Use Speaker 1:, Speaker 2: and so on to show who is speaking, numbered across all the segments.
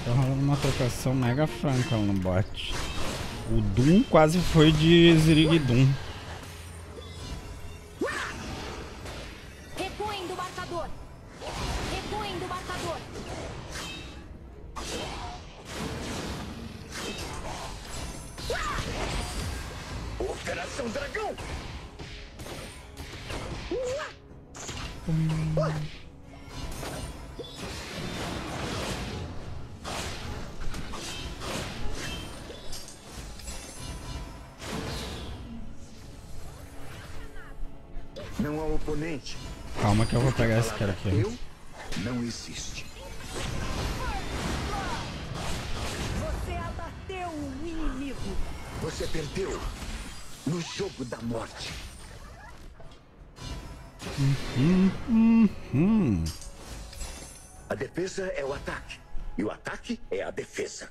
Speaker 1: Tá rolando uma trocação mega franca no bot. O Doom quase foi de Zirigdum.
Speaker 2: Recuem do marcador. Recuem do marcador.
Speaker 3: Operação Dragão. Não há oponente.
Speaker 1: Calma que eu vou pegar esse cara aqui.
Speaker 3: Eu não existe.
Speaker 2: Você abateu o inimigo.
Speaker 3: Você perdeu no jogo da morte. A defesa é o ataque. E o ataque é a defesa.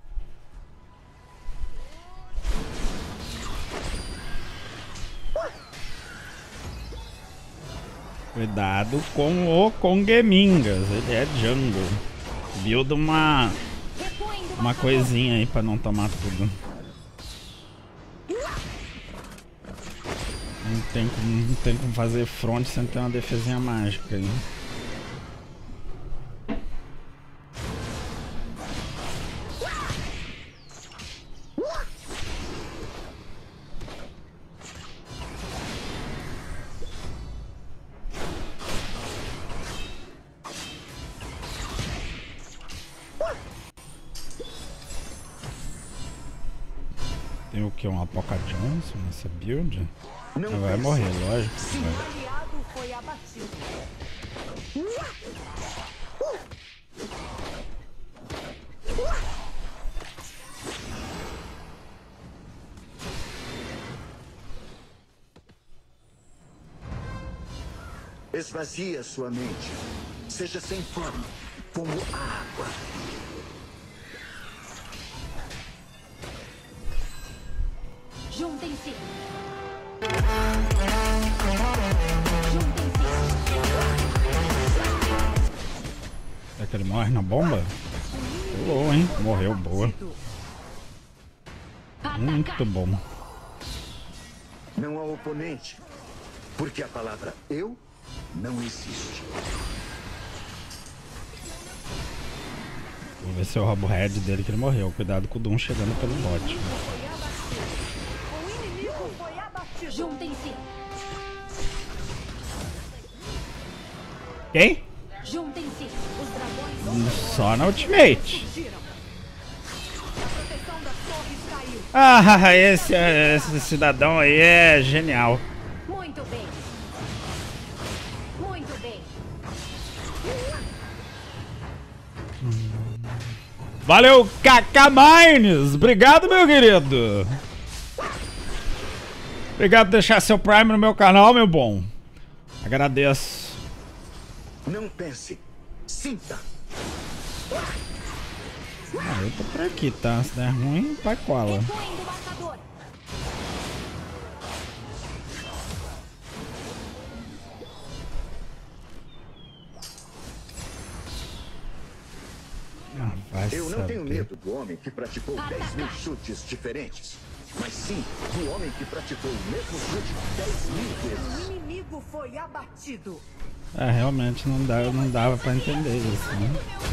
Speaker 1: Cuidado com o Kongemingas. Ele é jungle. Build uma coisinha aí pra não tomar tudo. Não tem como fazer front sem ter uma defesinha mágica aí. Tem o que? Um Apoca Johnson nessa build? Não vai morrer, lógico.
Speaker 2: O aliado foi abatido.
Speaker 3: Esvazie a sua mente. Seja sem forma, como a água.
Speaker 2: Juntem-se.
Speaker 1: É que ele morre na bomba? Boa, hein? Morreu, boa. Muito bom.
Speaker 3: Não há oponente. Porque a palavra eu não existe.
Speaker 1: Vou ver se eu roubo o head dele que ele morreu. Cuidado com o Doom chegando pelo bot.
Speaker 2: O inimigo foi abatido. Juntem-se.
Speaker 1: Quem?
Speaker 2: Juntem-se. Os dragões
Speaker 1: Só na ultimate.
Speaker 2: fugiram. A proteção das torres caiu.
Speaker 1: Ah, esse cidadão aí é genial.
Speaker 2: Muito bem. Muito bem.
Speaker 1: Valeu, Kaká Mines! Obrigado, meu querido! Obrigado por deixar seu Prime no meu canal, meu bom. Agradeço.
Speaker 3: Não pense. Sinta.
Speaker 1: Ah, eu tô por aqui, tá? Se der ruim, vai cola.
Speaker 2: Recuem do marcador.
Speaker 1: Ah, vai
Speaker 3: Eu não tenho
Speaker 1: saber.
Speaker 3: medo do homem que praticou 10.000 chutes diferentes. Mas sim do homem que praticou o mesmo chute 10.000 vezes.
Speaker 2: O inimigo foi abatido.
Speaker 1: É, realmente não dava pra entender isso, né?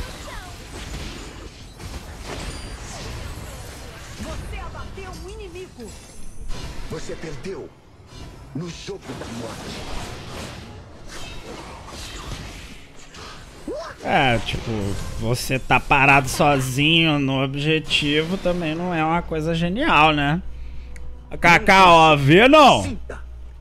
Speaker 2: Você abateu o inimigo.
Speaker 3: Você perdeu no jogo da morte.
Speaker 1: É, tipo, você tá parado sozinho no objetivo também não é uma coisa genial, né? Kaká, OV não!
Speaker 3: Sinta.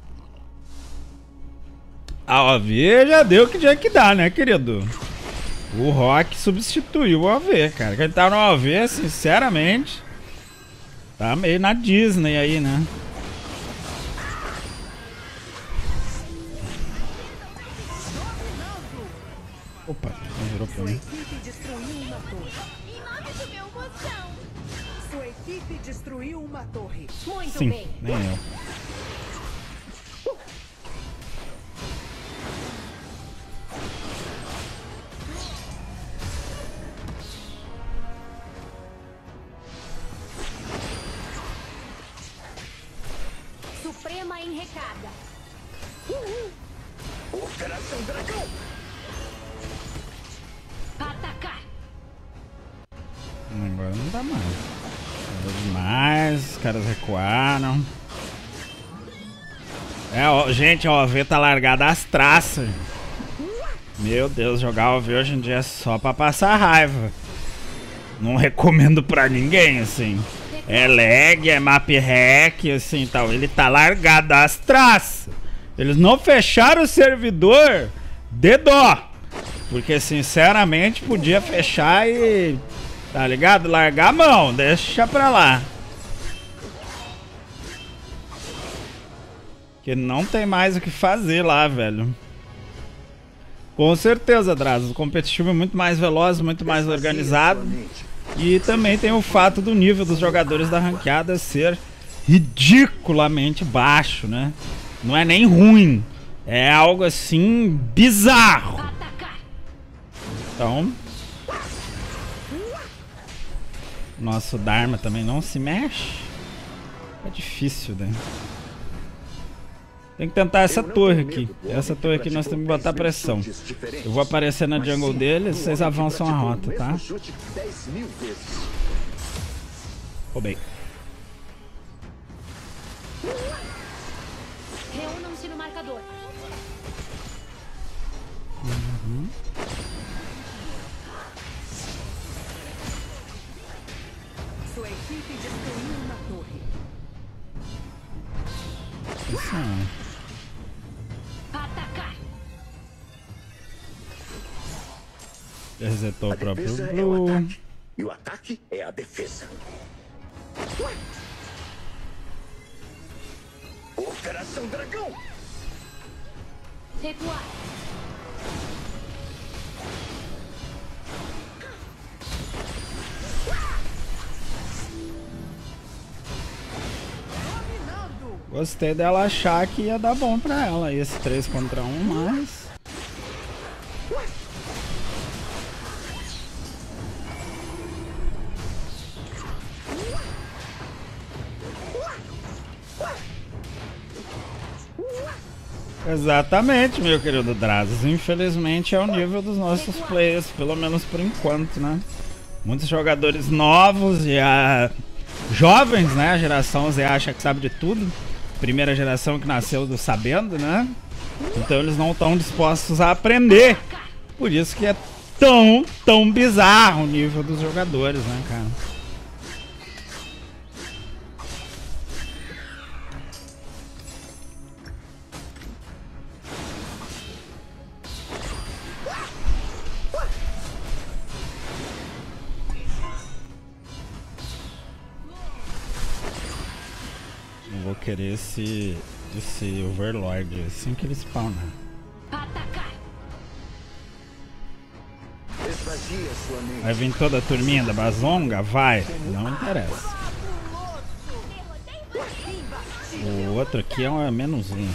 Speaker 1: A OV já deu o que tinha que dar, né, querido? O Rock substituiu o OV, cara. Quem tá no OV, sinceramente, tá meio na Disney aí, né? Opa, não virou pra
Speaker 2: Sua
Speaker 1: mim.
Speaker 2: equipe destruiu uma torre.
Speaker 4: Em nome do meu moção.
Speaker 2: Sua equipe destruiu uma torre. Muito
Speaker 1: Sim,
Speaker 2: bem.
Speaker 1: nem eu.
Speaker 2: recarga.
Speaker 3: Operação Dragão!
Speaker 2: Atacar.
Speaker 1: Agora não dá mais. Deu demais, os caras recuaram. É, ó, gente, a OV tá largada às traças. Meu Deus, jogar OV hoje em dia é só pra passar raiva. Não recomendo pra ninguém, assim. É lag, é map hack, assim, tal. Ele tá largado às traças. Eles não fecharam o servidor de dó. Porque, sinceramente, podia fechar e... Tá ligado? Largar a mão, deixa pra lá. Porque não tem mais o que fazer lá, velho. Com certeza, Drazos. O competitivo é muito mais veloz, muito mais organizado. E também tem o fato do nível dos jogadores da ranqueada ser ridiculamente baixo, né? Não é nem ruim. É algo assim bizarro. Então... Nosso Dharma também não se mexe. É difícil, né? Tem que tentar essa torre aqui. Essa torre aqui nós temos que botar pressão. Eu vou aparecer na jungle deles, vocês avançam a rota, tá? Roubei.
Speaker 2: Reúnam-se no marcador. Sua equipe destruiu uma torre.
Speaker 1: Isso não.
Speaker 2: Atacar.
Speaker 1: Resetou o
Speaker 3: A
Speaker 1: próprio
Speaker 3: defesa é o
Speaker 1: Blue.
Speaker 3: ataque. E o ataque é a defesa. Operação Dragão!
Speaker 2: Recuar.
Speaker 1: Gostei dela achar que ia dar bom pra ela. Esse 3 contra 1, mas... Exatamente, meu querido Drazos. Infelizmente é o nível dos nossos players, pelo menos por enquanto, né? Muitos jogadores novos e jovens, né? A geração Z acha que sabe de tudo. Primeira geração que nasceu do sabendo, né? Então eles não estão dispostos a aprender. Por isso que é tão bizarro o nível dos jogadores, né, cara? Vou querer esse Overlord assim que ele spawnar.
Speaker 2: Atacar.
Speaker 3: Esvazie a sua mente.
Speaker 1: Vai vir toda a turminha da Bazonga? Vai. Não interessa. O outro aqui é um menos um.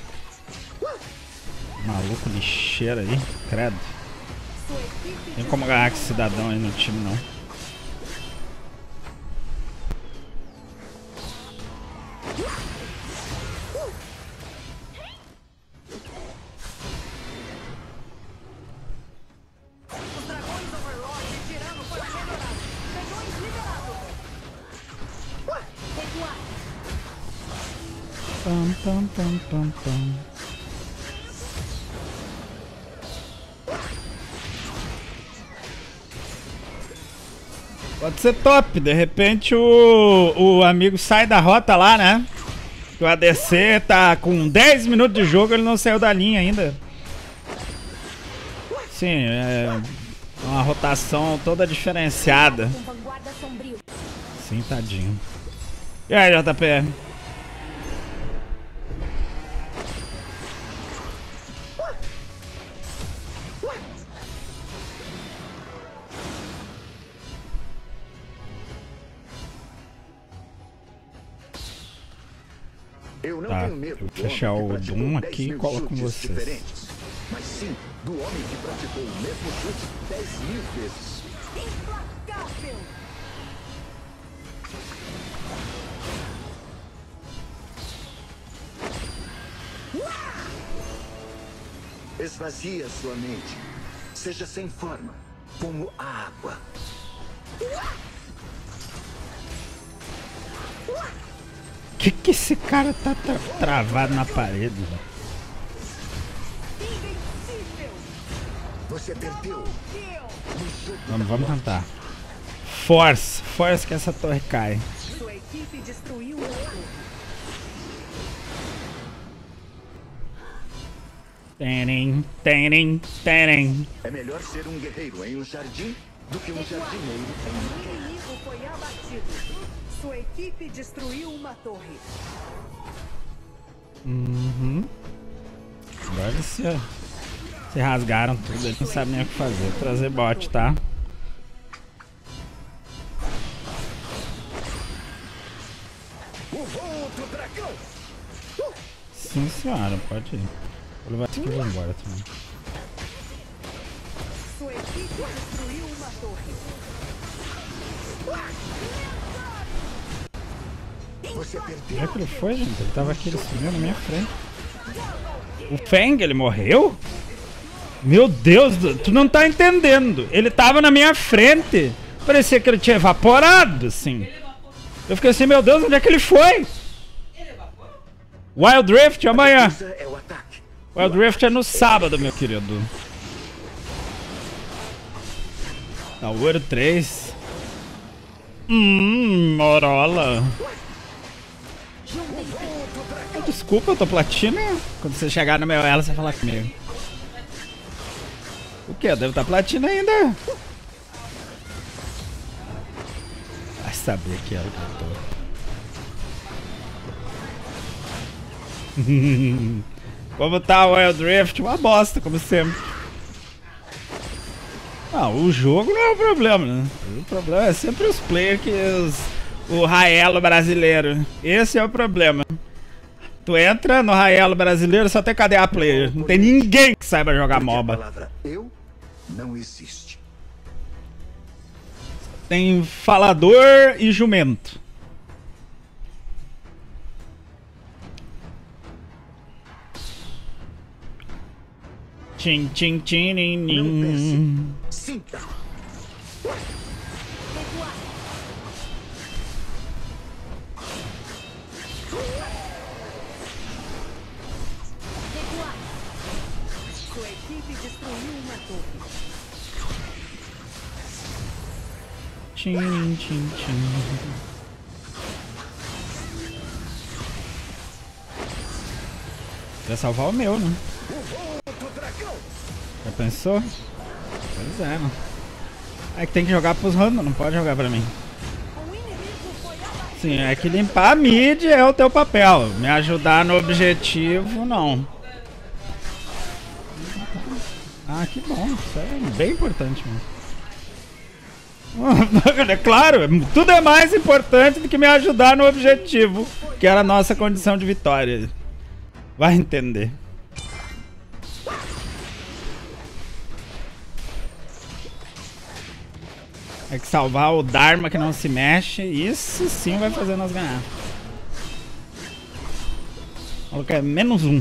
Speaker 1: Maluco lixeira aí. Credo. Tem como ganhar com esse cidadão aí no time, não. Pam. Pode ser top, de repente o amigo sai da rota lá, né? O ADC tá com 10 minutos de jogo, ele não saiu da linha ainda. Sim, é uma rotação toda diferenciada. Sim, tadinho. E aí, JP?
Speaker 3: Eu não
Speaker 1: Tá,
Speaker 3: tenho medo
Speaker 1: eu
Speaker 3: do
Speaker 1: vou fechar
Speaker 3: homem que
Speaker 1: o
Speaker 3: praticou
Speaker 1: Doom
Speaker 3: 10
Speaker 1: aqui e
Speaker 3: mil
Speaker 1: colo com
Speaker 3: chutes
Speaker 1: vocês.
Speaker 3: diferentes, mas sim do homem que praticou o mesmo chute 10.000 vezes.
Speaker 2: Implacável.
Speaker 3: Esvazie a sua mente. Seja sem forma, como a água.
Speaker 1: Que esse cara tá travado na parede?
Speaker 2: Invencível.
Speaker 3: Você perdeu.
Speaker 1: Vamos tentar. Force que essa torre cai.
Speaker 2: Sua equipe destruiu o jogo.
Speaker 1: Tenem.
Speaker 3: É melhor ser um guerreiro em um jardim do que um jardineiro em uma
Speaker 2: O inimigo foi abatido. Sua equipe destruiu uma torre.
Speaker 1: Agora eles se rasgaram tudo, eles não sabem nem o que fazer. Vou trazer bot, tá?
Speaker 3: O voo do dragão.
Speaker 1: Sim, senhora, pode ir. Vou levar isso aqui e vou embora também.
Speaker 2: Sua equipe destruiu uma torre.
Speaker 3: Você perdeu.
Speaker 1: Onde é que ele foi, gente? Ele tava aqui, ele sumiu na minha frente. O Feng, ele morreu? Meu Deus, tu não tá entendendo. Ele tava na minha frente. Parecia que ele tinha evaporado, assim. Eu fiquei assim, meu Deus, onde é que ele foi? Wild Rift amanhã.
Speaker 3: Isso é o ataque.
Speaker 1: Wild Rift é no sábado, meu querido. Tá, o ouro 3. Morola. Desculpa, eu tô platina. Quando você chegar no meu ela, você vai falar comigo. O que? Deve estar platina ainda. Vai saber que ela cantou. Como tá o Wild Rift? Uma bosta, como sempre. Não, o jogo não é o problema, né? O problema é sempre os players o Raelo brasileiro. Esse é o problema. Tu entra no Raelo brasileiro, só tem KDA player. Não tem ninguém que saiba jogar
Speaker 3: Porque a
Speaker 1: MOBA.
Speaker 3: palavra eu não existe.
Speaker 1: Tem falador e jumento. Tchim, tchim, tchim, nin,
Speaker 3: Não
Speaker 1: nin.
Speaker 3: pense. Sinta.
Speaker 2: Sua equipe destruiu uma torre.
Speaker 1: Tchim, tchim, tchim. Vai salvar o meu, né? Já pensou? Pois é, mano. É que tem que jogar pros random, não pode jogar pra mim.
Speaker 2: O inimigo foi abatido.
Speaker 1: Sim, é que limpar a mid é o teu papel. Me ajudar no objetivo, não. Ah, que bom. Isso é bem importante, mano. É claro, tudo é mais importante do que me ajudar no objetivo, que era a nossa condição de vitória. Vai entender. É que salvar o Dharma que não se mexe, isso sim vai fazer nós ganhar. Vou colocar -1.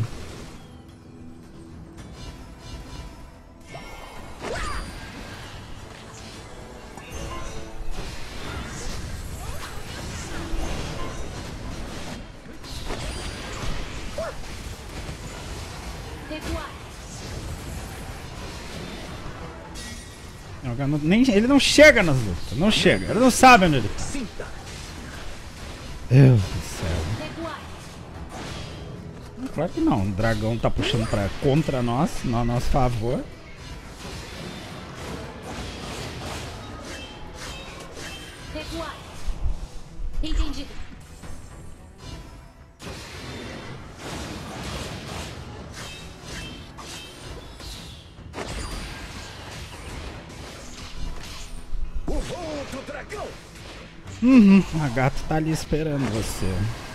Speaker 1: Ele não chega nas lutas, não chega, ele não sabe onde ele tá.
Speaker 3: Sinta.
Speaker 1: Deus do céu. Claro que não, o dragão tá puxando contra nós, no nosso favor.
Speaker 4: Recuar. Entendido.
Speaker 3: O voo do dragão.
Speaker 1: A gata tá ali esperando você.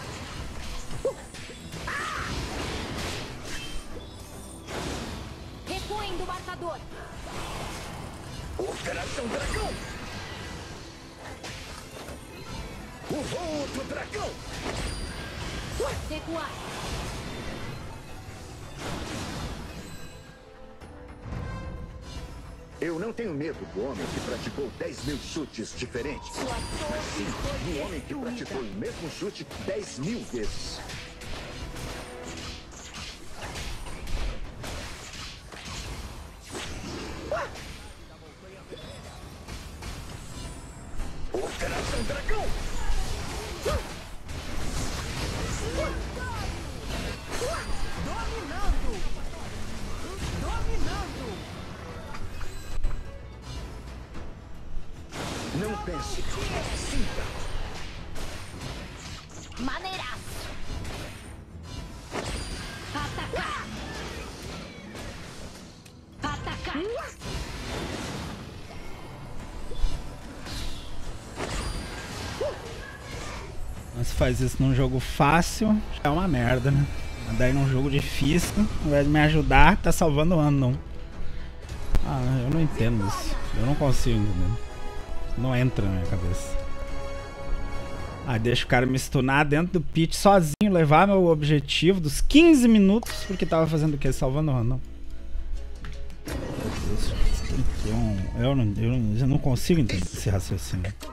Speaker 4: Recuem do marcador.
Speaker 3: Operação Dragão. O voo do dragão.
Speaker 4: Recuar.
Speaker 3: Eu não tenho medo do homem que praticou 10.000 chutes diferentes.
Speaker 2: Sua
Speaker 3: Mas
Speaker 2: torre
Speaker 3: sim
Speaker 2: foi
Speaker 3: do homem que praticou
Speaker 2: destruída.
Speaker 3: o mesmo chute 10.000 vezes. Operação Dragão!
Speaker 2: Dominando! Dominando!
Speaker 3: Não pense, sinta.
Speaker 4: Maneiraço. Atacar. Atacar.
Speaker 1: Mas se faz isso num jogo fácil, já é uma merda, né? Mas daí num jogo difícil, ao invés de me ajudar, tá salvando o Unknown. Ah, eu não entendo isso. Eu não consigo entender. Não entra na minha cabeça. Ah, deixa o cara me stunar dentro do pit sozinho, levar meu objetivo dos 15 minutos, porque tava fazendo o quê? Salvando o Unknown. Eu não consigo entender esse raciocínio.